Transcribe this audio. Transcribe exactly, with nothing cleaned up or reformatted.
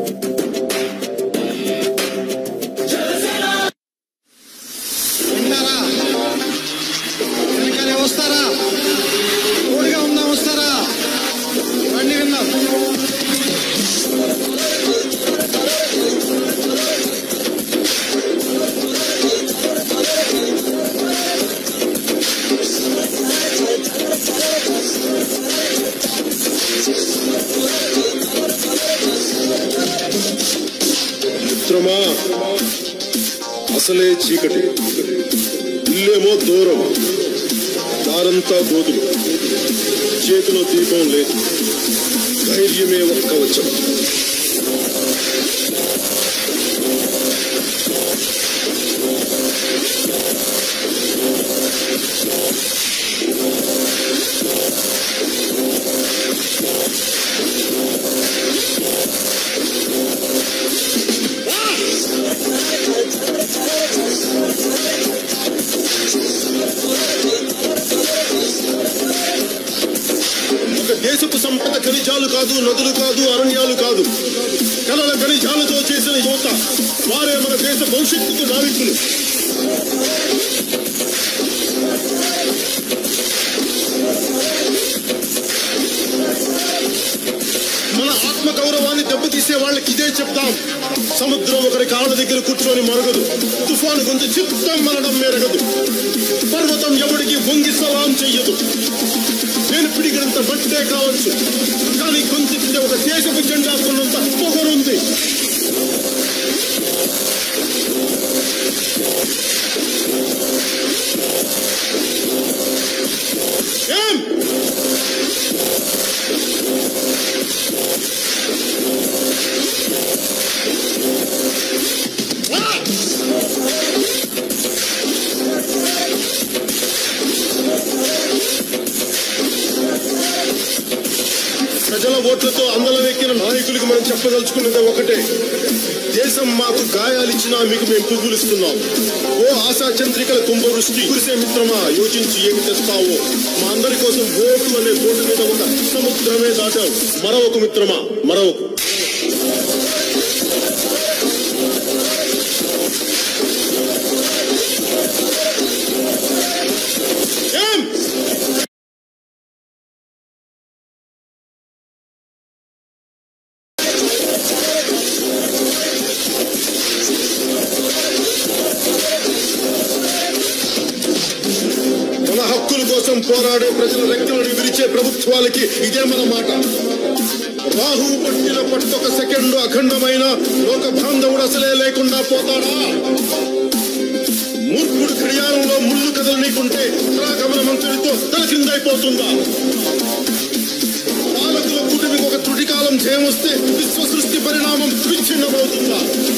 అసలే చీకటి, ఇల్లేమో దూరం, దారంతా గోతులు, చేతిలో దీపం లేదు, ధైర్యమే ఒక్క కవచం. దేశపు సంపద ఖనిజాలు కాదు, నదులు కాదు, అరణ్యాలు కాదు, కలల ఖనిజాలతో చేసిన యువత, వారే మన దేశ భవిష్యత్తుకు నావికులు. మన ఆత్మ గౌరవాన్ని దెబ్బతీసే వాళ్ళకి ఇదే చెప్తాం. సముద్రం ఒకరి కాళ్ళ దగ్గర కూర్చొని మరగదు, తుఫాను కొంత చిత్తం మనడం మెరగదు, పర్వతం ఎవడికి వంగి సలాం చెయ్యదు. నేను పిడిగినంత బట్టే కావచ్చు, కానీ గొంతుకి ఒక దేశపు జెండా కొన్నంత పొగరుంది. ఏం ప్రజల ఓట్లతో అందలం ఎక్కిన నాయకులకు మనం చెప్పదలుచుకున్నది ఒకటే, దేశం మాకు గాయాలిచ్చినా మీకు మేము పువ్వులిస్తున్నాం. ఓ ఆశా చంద్రికల కుంభవృష్టి కురిసే మిత్రమా, యోచించి ఏమి తెస్తావో. మా అందరి కోసం ఓటు అనే బోటు మీద ఒక సముద్రమే దాటాం. మరొక మిత్రమా, మరొక పోరాడే ప్రజల రెక్కలను విరిచే ప్రభుత్వాలకి ఇదే మన మాట. రాహు పట్టిన పట్టొక సెకండ్ అఖండమైన లోక బాంధవుడు అసలే లేకుండా పోతాడా? మూర్ఖుడు క్రియాలలో ముళ్ళు కదలనీకుంటే పరాగమన మంత్రుడితో తల కిందైపోతుందా? పాలకుల కూటమికి ఒక త్రుటికాలం జయమొస్తే విశ్వ సృష్టి పరిణామం విచ్ఛిన్నమవుతుందా?